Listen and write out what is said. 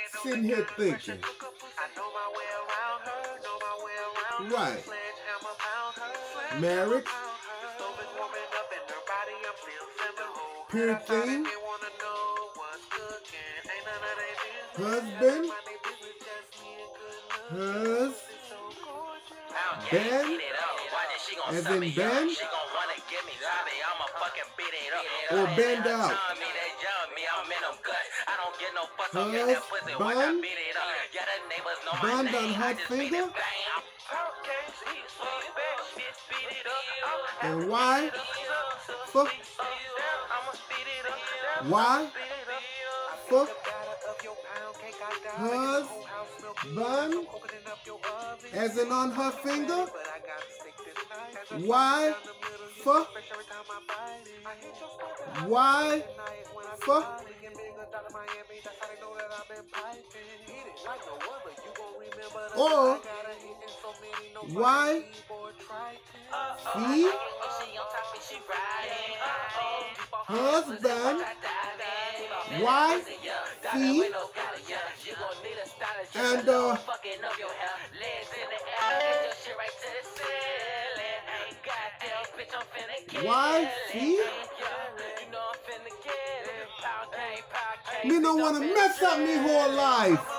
sitting here thinking, right, marriage, pure thing, husband, Ben, as in Ben, or bend out. Husband, bun on hot finger, and why? Fuck. Why? Fuck. Husband, as in on her finger. Why? Fuck. Why? Fuck. Or why? Fee? Husband? Why? Fee? And why? Fee? Me don't want to mess up me whole life.